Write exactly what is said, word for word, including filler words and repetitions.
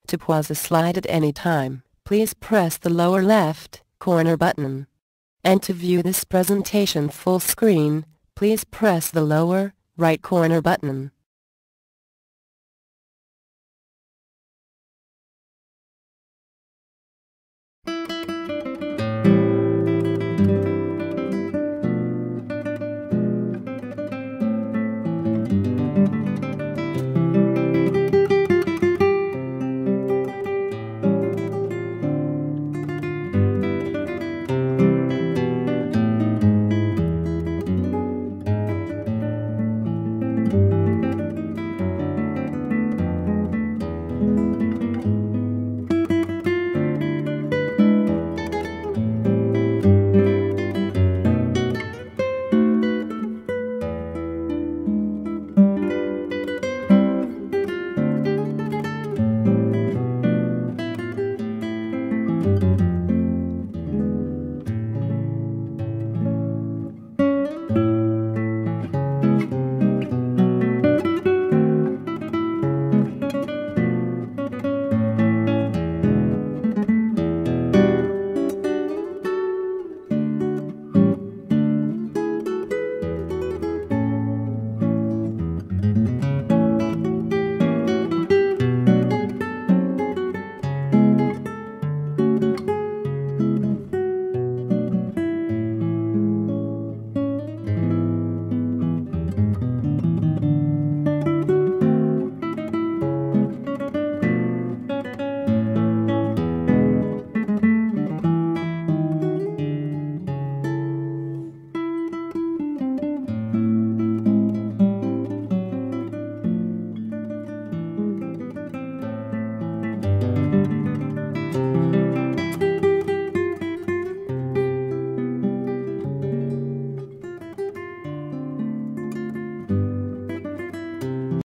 To pause a slide at any time, please press the lower left corner button. And to view this presentation full screen, please press the lower right corner button.